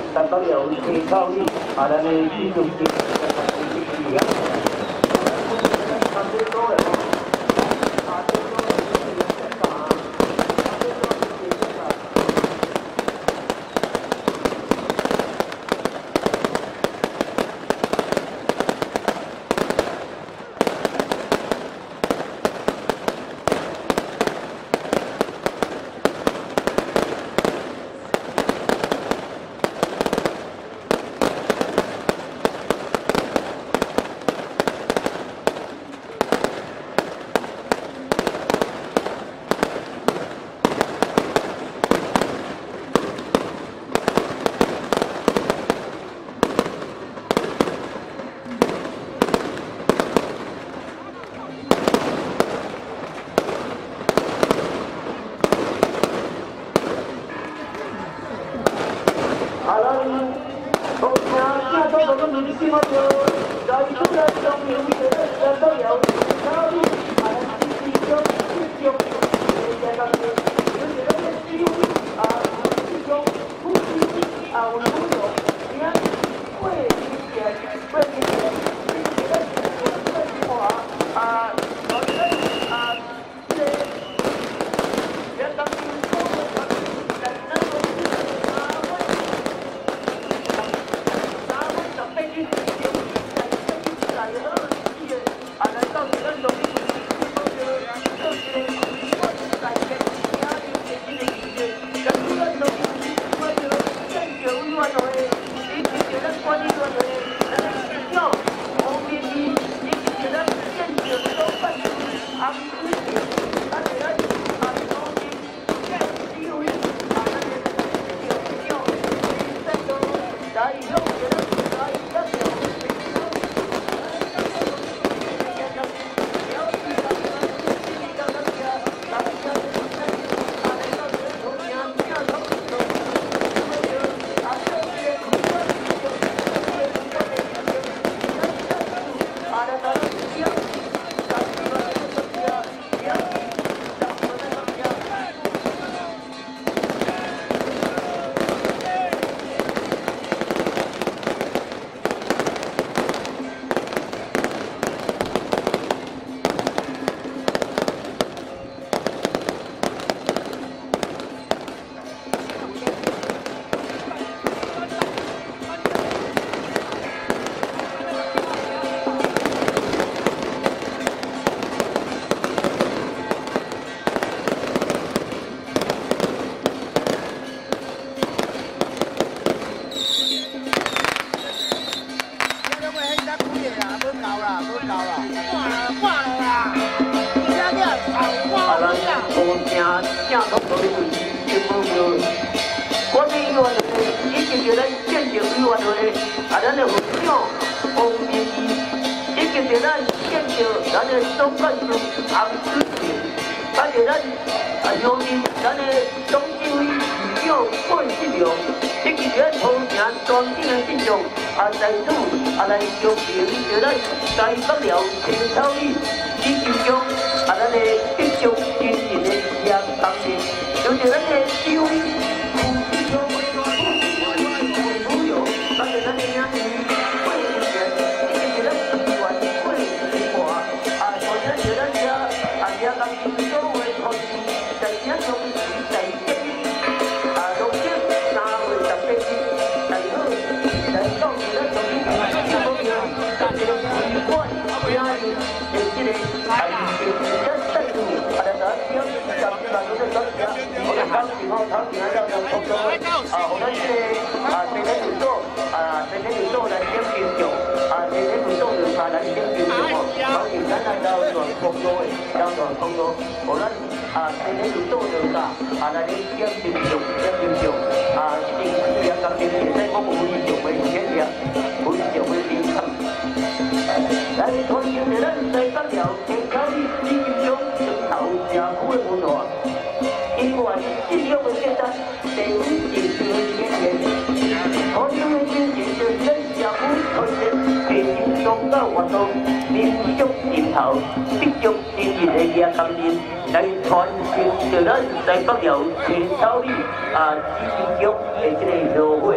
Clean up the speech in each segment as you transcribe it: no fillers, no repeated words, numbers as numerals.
咱北有青草里，咱的继续来传承着咱在北寮青草里基金局的这个社会。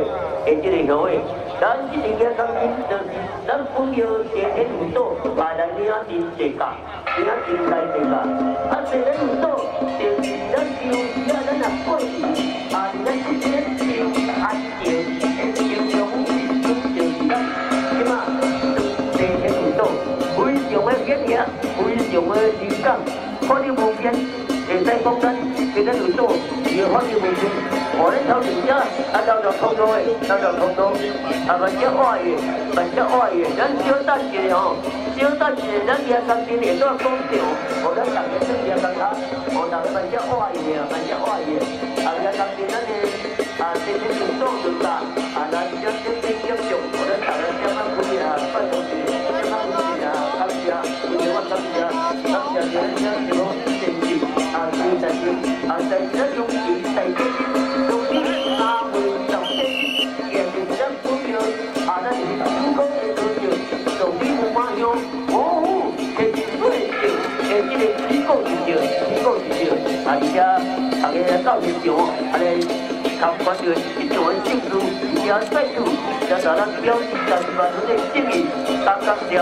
的这个后诶，咱这个业工人就是咱本要天天有做，把咱领真济价，领真大济价，啊，天天有做，就是咱就要咱若过去，啊，咱这边就安静，形容就是咱，起码天天有做，非常的简约，非常的灵感，看你无变。 会使讲咱今日有做，伊个反正无变。我咧头前者啊，到着通道诶，到着通道，啊，慢些活跃，慢些活跃。咱小等一下吼，小等一下，咱业工人会做工场，无咱逐个做业工他，无逐个慢些活跃，慢些活跃。啊，业工人咱个啊，天天有做就干，啊，咱小小点接触，无咱逐个点啊，开啊，拜托你，点啊，开啊，感谢，有我感谢，感谢你咱什么先进。 啊，所以在这，啊，在这种比赛中，从你阿妹上天，也是咱朋友，啊，咱是主讲的多少，从你有马样，哦，这是最少，这个只讲就少，只讲就少，啊，而且大家到现场，啊咧参观着一场的庆祝，而且再次向咱表示30万人的敬意，感谢。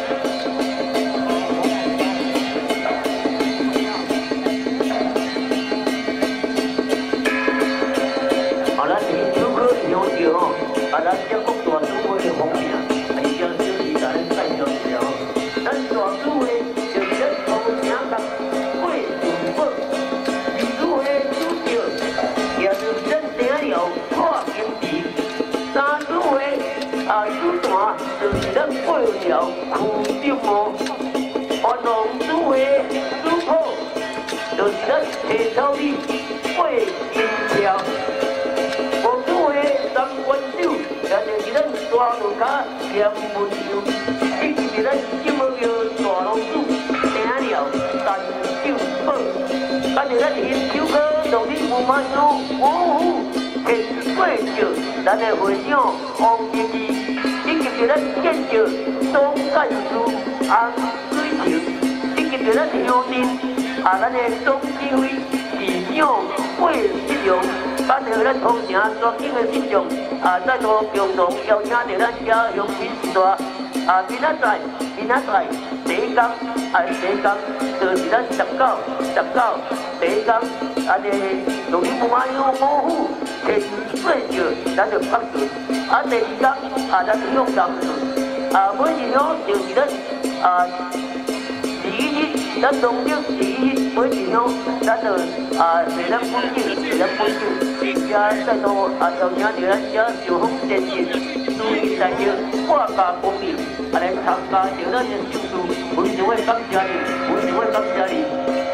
啊，咱这国大主委的方面，还是要小弟甲咱介绍一下。咱大主委就是咱头前甲过顺宝，二主委主席也就是咱顶了跨经济，三主委啊主团就是咱过了区政务，华农主委主普就是咱下草里过金条。 咱就是咱大路卡严文秀，以及是咱金门桥大老鼠顶了陈秀宝，咱是咱新手哥农林部马上五提过着咱的会长王经理，以及是咱建设总干事洪水成，以及是咱乡镇啊咱的总指挥市长魏志荣。 咱和咱同城全景的信众啊，再度共同邀请着咱家乡亲时代啊，明仔载第一天啊，第一天就是咱19第一天啊，农林部马乡保护提最少，咱就拍顺啊，第二天啊，咱就用工顺啊，每一乡就是咱啊。 咱农历11日每一乡，咱就啊，是咱本景，也再度啊，邀请着咱遮上峰前线注意在这国家公民啊来参加着咱的庆祝，非常的感谢你，非常的感谢你。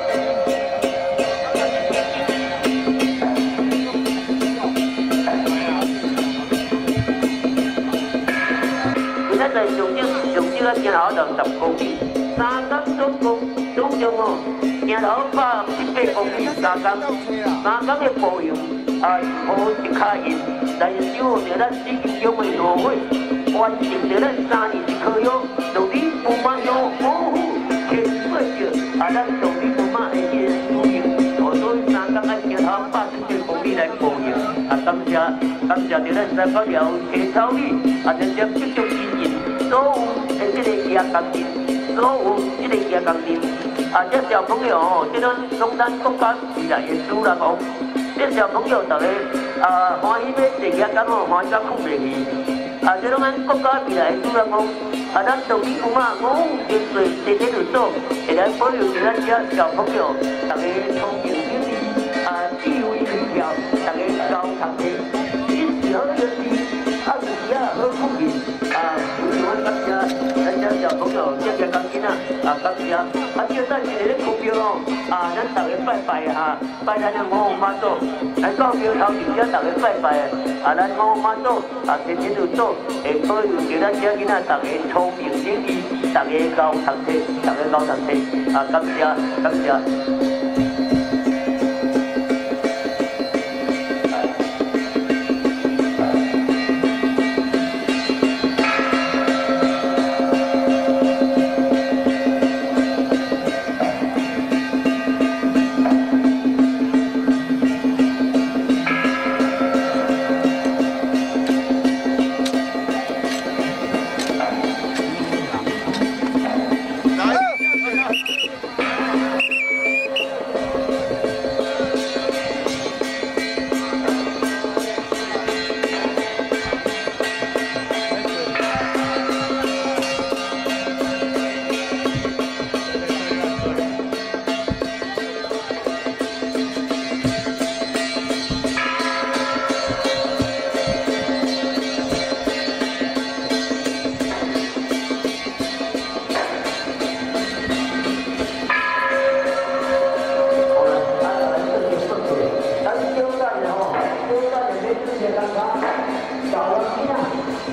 今仔在上啊，行头就10公里，3天总共。 总共哦，行头170公里3天的步行啊，好一卡印，来守着咱市乡的路尾，完成着咱3年的考养，农林部马乡保护提过着啊，咱农林部马的这个主任，所以3天啊行头170公里来步行啊，感谢着咱三角寮下草里啊，直接积极经营所有的这个业工人。 所有这个业工人啊，这小朋友哦，这种中咱国家未来的主人公，这小朋友大家啊欢喜要做业工哦，欢喜到困袂去。啊，这种咱国家未来的主人公啊，咱农林部嘛，五千岁天天就做，会来保佑着咱这小朋友，大家聪明伶俐啊，智慧灵巧，大家高读书，一时好学习，啊，有时啊好聪明啊，非常感谢咱这小朋友这些工。 啊，感谢！啊，叫咱一个咧投票哦，啊，咱大家拜拜哈，拜咱的五湖妈祖，咱到庙头前遮大家拜拜啊，咱五湖妈祖啊，天天就做，会保佑着咱遮囡仔大家聪明伶俐，大家高读书，大家高读书，啊，感谢。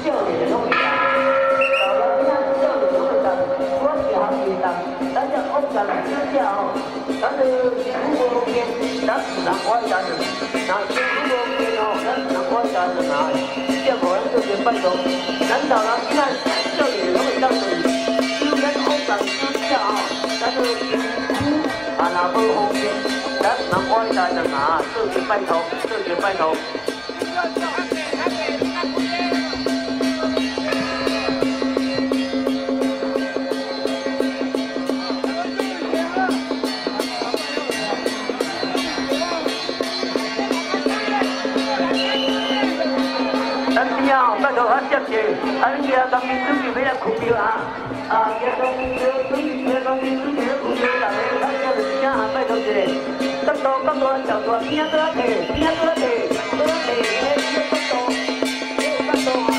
少年拢会当，老人仔少年拢会当，我是行会当，咱只恶人之下吼，咱就辛苦无见，咱自然我会当的，那辛苦无见吼，咱自然我会当的哪？这无咱做些拜托，咱老人仔少年拢会当做，就咱恶人之下吼，咱就辛苦啊，若无方便，咱自然我会当的哪？做些拜托，做些拜托。 拜托他接济，你家当面准备要来哭掉啊！家当面准备要哭掉，大家咱就是请拜托一下，角度小大，边仔搁提，边仔搁提，搁提迄个角度啊，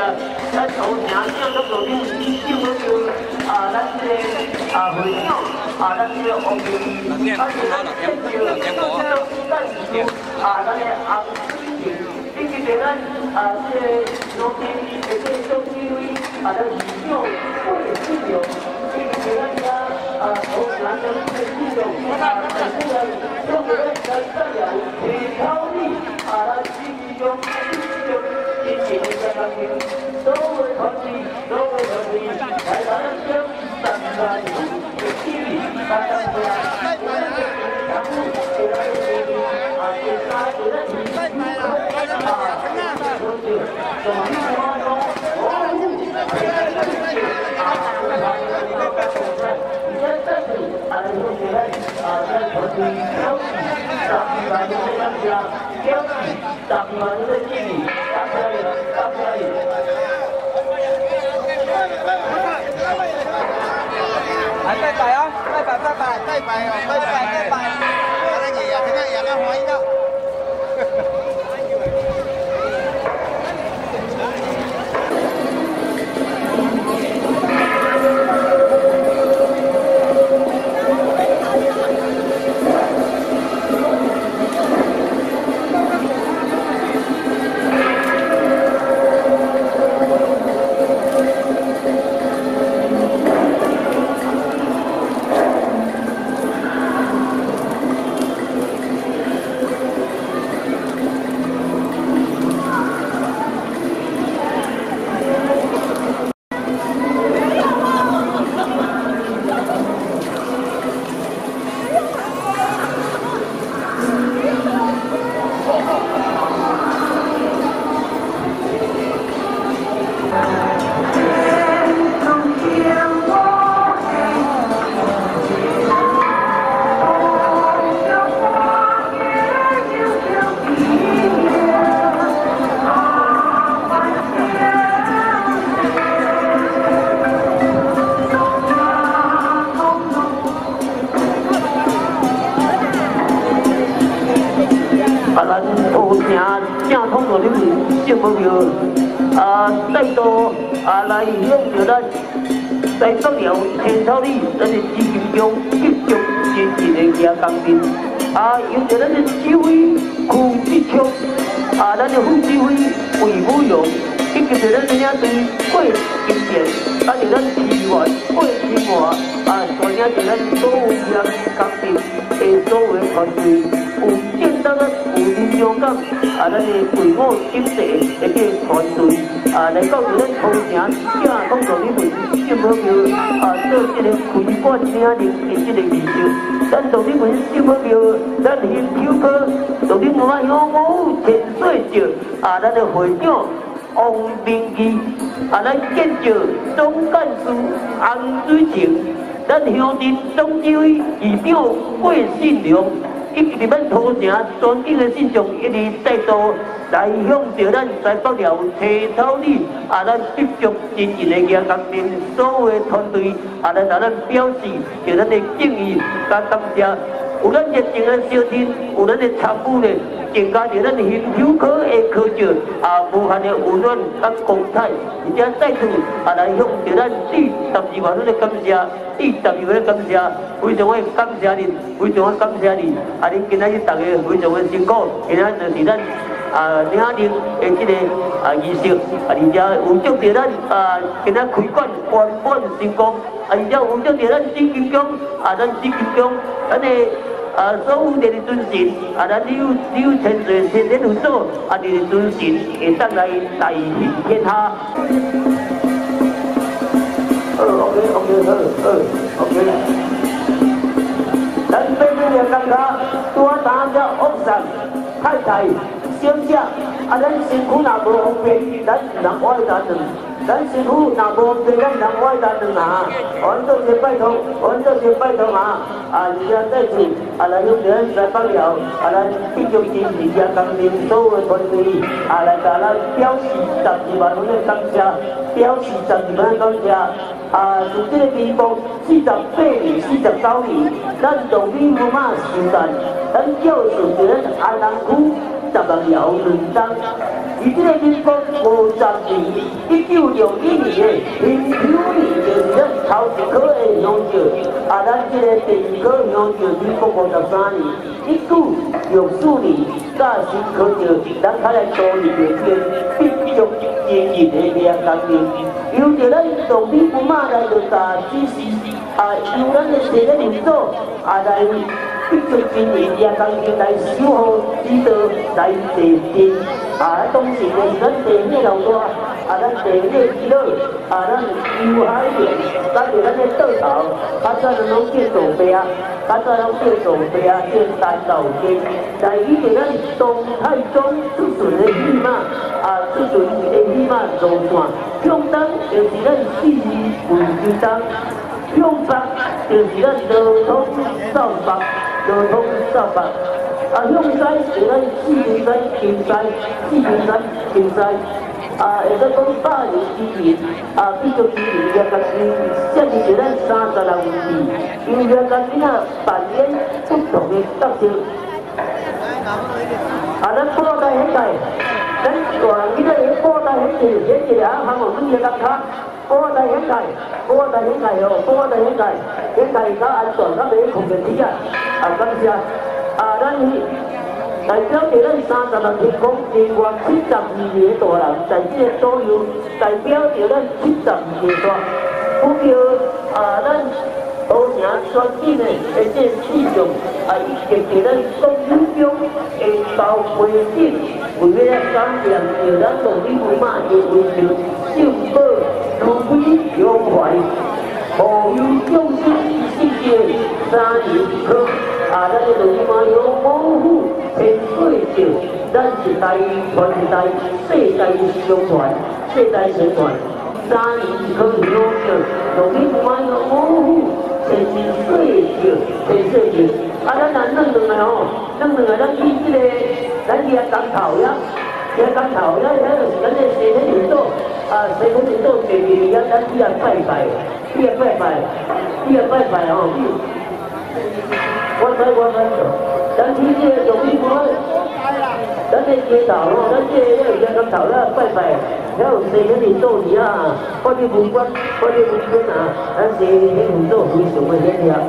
咱头城这个都做你，就好像咱这个会长。 咱这个红面，咱这个咱的红水晶，以及咱这个农民的这种机会，咱市场贵市场，以及咱家土地的这市场，用这个材料提高你咱市场经济的方面，所有团队，所有团队，来咱这3个的经理，大家不要。 拜拜啊！拜拜哦！拜拜！我哋日日開得。 正统的你们政府票再度来向着咱在北寮天草里，咱的资金中继续前进的行工程。由着咱的指挥区志昌，咱的副指挥魏武勇，以及着咱领队郭金田，咱着咱市员郭清华，带领着咱所有行工程的所有团队，有正当的有力量感，咱的队伍整齐的这个团队，来到着咱头城正统的你们政府票，做这个开馆领令的这个仪式，咱同你们政府票，咱新手科，同你们乡务陈水石，咱的会长王明基，咱建设总干事洪水晴，咱乡镇总指挥议长郭信良。以及咱头城全境的信众，一直再度来向着咱在北寮车头里，咱继续前进的行工程，所有的团队，来向咱表示着咱的敬意，甲感谢。有咱热情的小弟，有咱的参与的，增加着咱新手科的科技，无限的温暖甲光彩，而且再次来向着咱第12万人的感谢，第12万的感谢，非常的感谢您，非常的感谢您，恁今仔日大家非常的辛苦，今仔就是咱领令的这个仪式，而且有祝着咱今仔开馆圆满成功，而且有祝着咱紫金宫，咱紫金宫，咱的。所有的尊神，咱有千岁天天有做，你的尊神会当来大行天下。OK。咱北京的感觉，多打个福上太太小姐，咱身躯若无方便，咱人爱打算。咱师傅若无对咱人爱打断啊，阮做些拜托，而且再次来向咱来北寮，来继续支持家工程所有的团队，来甲咱表示12万分的感谢，表示12万的感谢。从这个民国48年、49年，咱农民不马时代，咱教授着咱安南区10万寮论章。而这个民国50年，1961年的民主年，就是咱头一科的乡校，咱这个第二科乡就1953年，1964年驾驶考照，咱开来多年的天，必须坚毅的命工人，由着咱动力不马来着大指示，由咱的地理领导来必须经营命工人来守护指导来地震，当时的是咱地理老大，咱地理指导，咱游海面，咱就咱的岛头，咱拢叫做白啊，咱拢叫做白啊，叫单道街。在以前咱东太宗出巡的匹马，出巡的匹马路线，向东就是咱四维之东，向北就是咱罗通扫北，罗通扫北。向西就咱四平山、金山、四平山、金山。会使讲百年之前，必须支持苗家军，设置就咱30人位置，因为苗家军扮演不同的角色。咱古代迄代，咱大人记得迄古代迄个项目主要感觉，古代迄代较安全，较袂控制起啊！感谢咱代表着咱30人提供另外72个大人，在这个左右代表着咱72个大，呼叫咱土城选举的这市场，以及着咱国语中的包会长，为了感念着咱动力不马的为着政保如飞永怀，无有众生世界3年科，咱的动力马有保护。天水照，咱一代传一代，世代相传，世代相传。3年可以用着，动力不马有保护，天水照。咱弄两个吼，咱以这个，咱伊工头呀，遐就是咱的西天领导，西天领导坐伫遐，咱伊拜拜吼。我知，咱去这个动力不马，咱这街头吼，咱这个工头啦拜拜，还有西天领导伫啊，我哋文官咱西天领导非常的协调，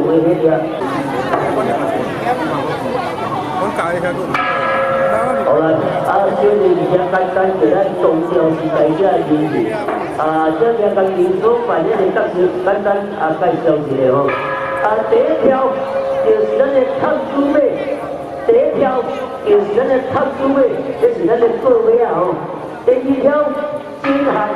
好啦，小弟而家简单就咱重要是在这人员，这个工人所扮演的角色，简单介绍一下吼。第一条就是咱的探子马，这是咱的宝马啊吼。第二条金汉，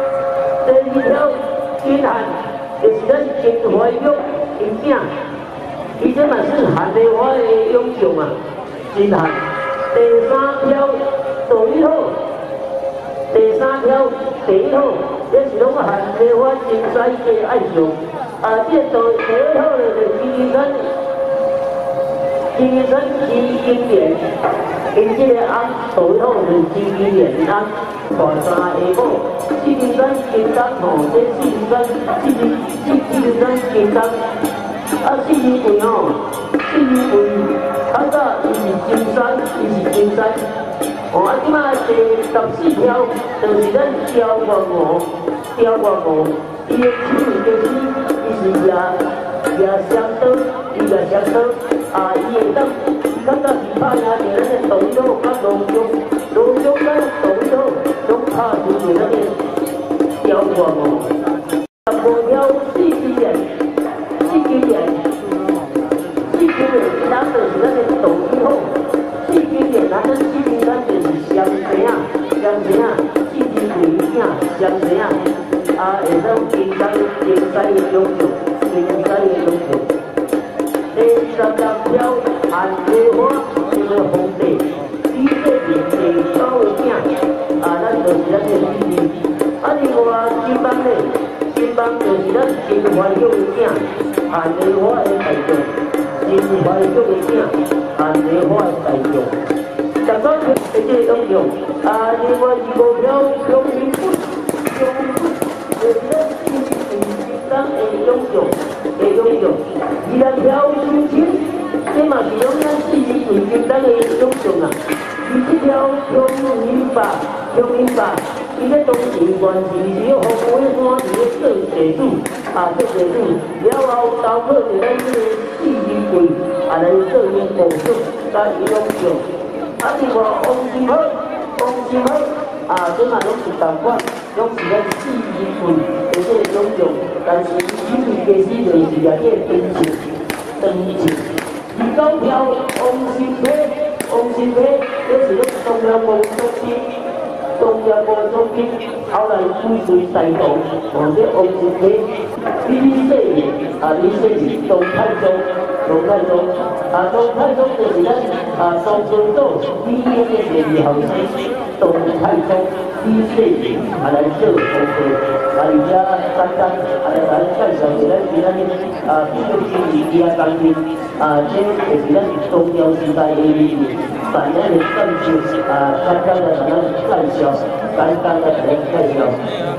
就是咱金花玉金饼，伊这嘛是汉地话的永雄啊，金汉。第3条第一号，这是拢汉地话真使的爱上。这第一号的金山金莲，因这个翁第一号是金莲翁，大三下母，金山金丹吼，这金山金丹，四年份吼，较早伊是金山，即马第14条就是咱雕月娥，伊的手就是伊是双刀，伊会当较早是拍赢着咱的动作甲路中咱动作拢拍输着咱的雕月娥。15条4金莲，咱就是咱的动力好。4金莲，咱4金咱就是双生啊，4金贵囝双生啊。会使竞赛的种种，第16条汉地话就是皇帝，伊这边第9个囝，咱就是咱的女儿。另外金邦就是咱金怀玉的囝，汉地话的大将，金怀玉的囝，汉地话的大将。19条这个种种，另外25条中民府。就是咱当的永雄，22条修清，这嘛是讲咱4年前金当的永雄啊。27条乡民法，伊咧当时完全是服务的官员做地主， 做地主，了后投靠着咱这个四人会来做因部长，甲伊拢用。另外王金好，即嘛拢是同款，拢是咱四人会的这个种种，但是因为其实就是也这个长情。29票王新平，这是咱中央部总经，后来归随台东，或者王新平，李世民，董太宗，就是咱苏村组第一个是后生，董太宗、李世民来做同志，而且简单来介绍一下咱今仔日比较经济其他工程，这就是咱中央时代的理念。咱的政治简单的来介绍，简单的来介绍。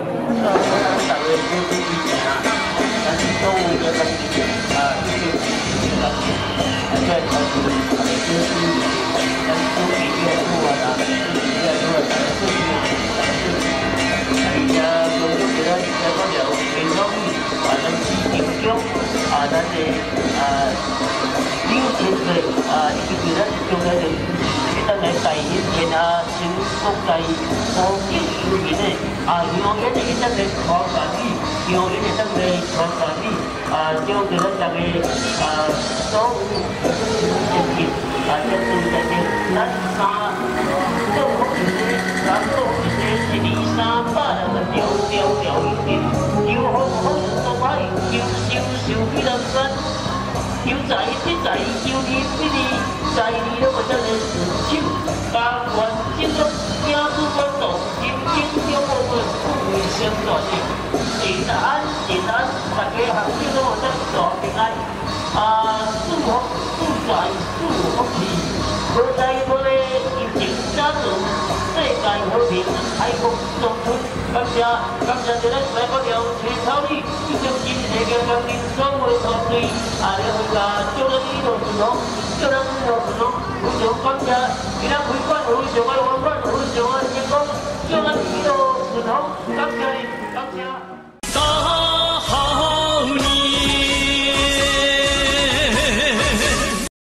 国際國境裏面咧，銀行員會得嚟傳傳語，銀行員會得嚟傳傳語，將佢哋就係所有一件，一件咱做好咱做一200-300人嘅條一件，要好做歹，要受幾多分，要在要你在你都個真係手，加關接觸。家属管道，人中我们互相作业，平安，大家行业都有得大平安。祝福福气，无在无的疫情加速，世界和平，爱国中春。感谢咱台北了陈超理，以及今日嘅乡亲所有团队，了去叫咱呢度顺风，非常感谢，今仔开馆非常嘅圆满，非常嘅成功，叫咱呢度顺风，感谢。